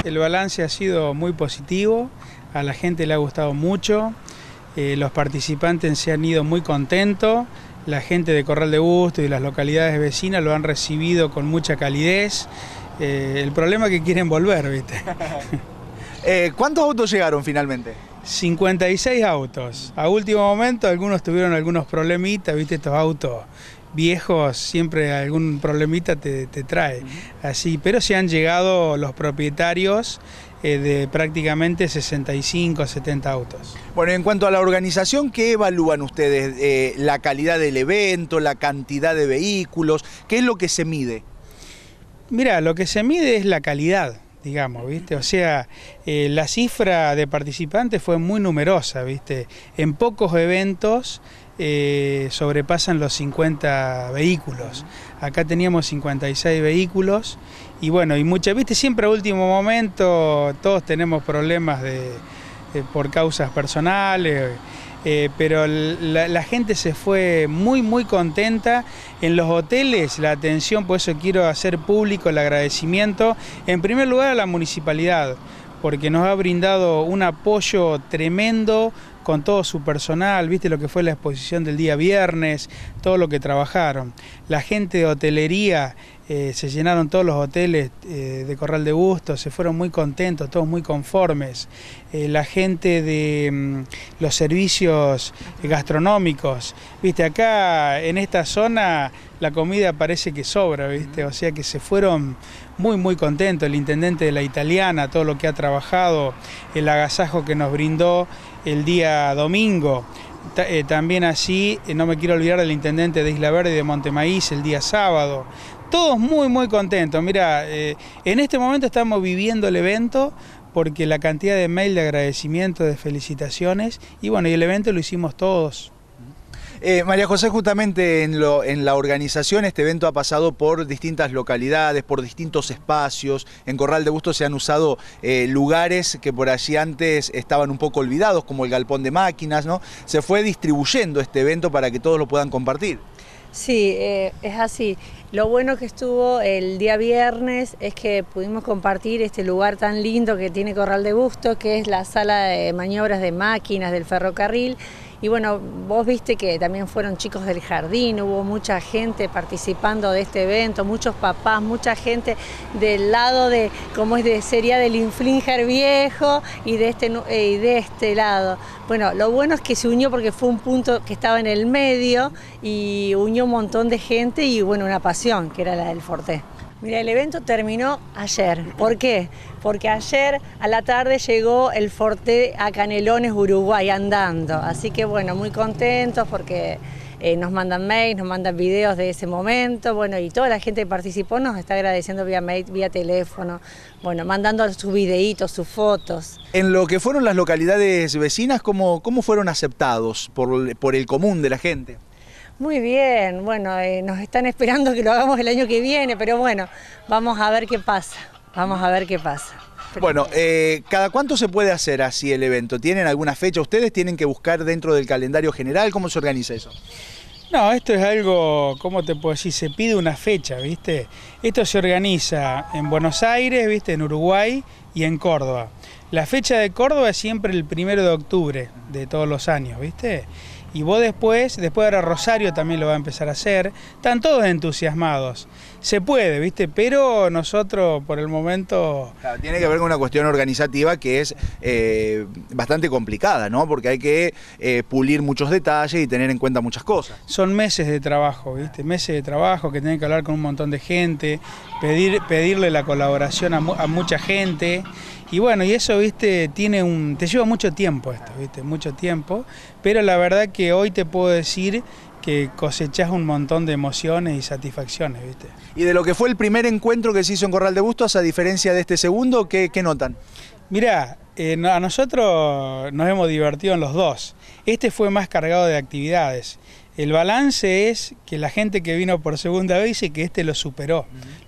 el balance ha sido muy positivo, a la gente le ha gustado mucho, los participantes se han ido muy contentos, la gente de Corral de Bustos y las localidades vecinas lo han recibido con mucha calidez. El problema es que quieren volver, ¿viste? ¿Cuántos autos llegaron finalmente? 56 autos. A último momento algunos tuvieron algunos problemitas, ¿viste? Estos autos viejos siempre algún problemita te trae. Así, pero se han llegado los propietarios de prácticamente 65, 70 autos. Bueno, en cuanto a la organización, ¿qué evalúan ustedes? ¿La calidad del evento, la cantidad de vehículos? ¿Qué es lo que se mide? Mira, lo que se mide es la calidad, digamos, ¿viste? O sea, la cifra de participantes fue muy numerosa, ¿viste? En pocos eventos sobrepasan los 50 vehículos. Acá teníamos 56 vehículos y bueno, y muchas, ¿viste? Siempre a último momento todos tenemos problemas por causas personales, pero la gente se fue muy contenta. En los hoteles la atención, por eso quiero hacer público el agradecimiento, en primer lugar a la municipalidad, porque nos ha brindado un apoyo tremendo con todo su personal, viste lo que fue la exposición del día viernes, todo lo que trabajaron. La gente de hotelería, se llenaron todos los hoteles de Corral de Bustos, se fueron muy contentos, todos muy conformes. La gente de los servicios gastronómicos, viste, acá en esta zona la comida parece que sobra, viste, o sea que se fueron muy contentos. El intendente de La Italiana, todo lo que ha trabajado, el agasajo que nos brindó el día domingo. También así, no me quiero olvidar del intendente de Isla Verde y de Montemaíz el día sábado. Todos muy contentos. Mira, en este momento estamos viviendo el evento porque la cantidad de mail de agradecimiento, de felicitaciones, y bueno, y el evento lo hicimos todos. María José, justamente en la organización este evento ha pasado por distintas localidades, por distintos espacios. En Corral de Bustos se han usado lugares que por allí antes estaban un poco olvidados, como el galpón de máquinas, ¿no? Se fue distribuyendo este evento para que todos lo puedan compartir. Sí, es así. Lo bueno que estuvo el día viernes es que pudimos compartir este lugar tan lindo que tiene Corral de Bustos, que es la sala de maniobras de máquinas del ferrocarril. Y bueno, vos viste que también fueron chicos del jardín, hubo mucha gente participando de este evento, muchos papás, mucha gente del lado de, como sería del Inflinger viejo y de este lado. Bueno, lo bueno es que se unió porque fue un punto que estaba en el medio y unió un montón de gente y bueno, una pasión, que era la del Forte. Mira, el evento terminó ayer. ¿Por qué? Porque ayer a la tarde llegó el Forte a Canelones, Uruguay, andando. Así que bueno, muy contentos porque nos mandan mails, nos mandan videos de ese momento. Bueno, y toda la gente que participó nos está agradeciendo vía mail, vía teléfono, bueno, mandando sus videitos, sus fotos. En lo que fueron las localidades vecinas, ¿cómo fueron aceptados por el común de la gente? Muy bien, bueno, nos están esperando que lo hagamos el año que viene, pero bueno, vamos a ver qué pasa, vamos a ver qué pasa. Bueno, ¿cada cuánto se puede hacer así el evento? ¿Tienen alguna fecha? ¿Ustedes tienen que buscar dentro del calendario general? ¿Cómo se organiza eso? No, esto es algo, ¿cómo te puedo decir? Se pide una fecha, ¿viste? Esto se organiza en Buenos Aires, ¿viste? En Uruguay y en Córdoba. La fecha de Córdoba es siempre el 1 de octubre de todos los años, ¿viste? Y vos después ahora Rosario también lo va a empezar a hacer, están todos entusiasmados. Se puede, ¿viste? Pero nosotros por el momento... Claro, tiene que ver con una cuestión organizativa que es bastante complicada, ¿no? Porque hay que pulir muchos detalles y tener en cuenta muchas cosas. Son meses de trabajo, ¿viste? Meses de trabajo que tienen que hablar con un montón de gente, pedirle la colaboración a mucha gente. Y bueno, y eso, viste, te lleva mucho tiempo esto, viste, mucho tiempo, pero la verdad que hoy te puedo decir que cosechás un montón de emociones y satisfacciones, viste. Y de lo que fue el primer encuentro que se hizo en Corral de Bustos, a diferencia de este segundo, ¿qué notan? Mirá, a nosotros nos hemos divertido en los dos. Este fue más cargado de actividades. El balance es que la gente que vino por segunda vez dice que este lo superó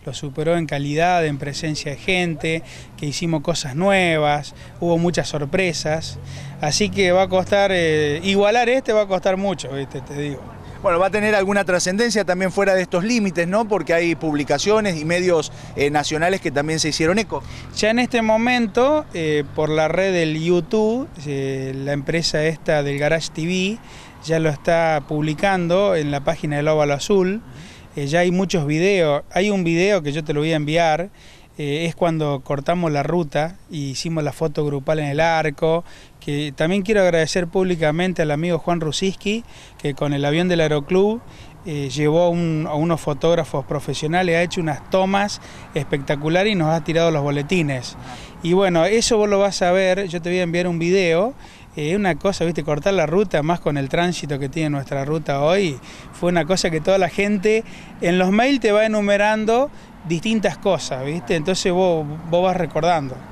en calidad, en presencia de gente, que hicimos cosas nuevas, hubo muchas sorpresas, así que va a costar, igualar este va a costar mucho, ¿viste? Te digo. Bueno, va a tener alguna trascendencia también fuera de estos límites, ¿no? Porque hay publicaciones y medios nacionales que también se hicieron eco. Ya en este momento, por la red del YouTube, la empresa esta del Garage TV ya lo está publicando en la página del Óvalo Azul. Ya hay muchos videos. Hay un video que yo te lo voy a enviar. Es cuando cortamos la ruta y hicimos la foto grupal en el arco, que también quiero agradecer públicamente al amigo Juan Rusiski, que con el avión del Aeroclub llevó a unos fotógrafos profesionales, ha hecho unas tomas espectaculares y nos ha tirado los boletines. Y bueno, eso vos lo vas a ver, yo te voy a enviar un video. Una cosa, viste, cortar la ruta, más con el tránsito que tiene nuestra ruta hoy, fue una cosa que toda la gente en los mails te va enumerando distintas cosas, viste, entonces vos vas recordando.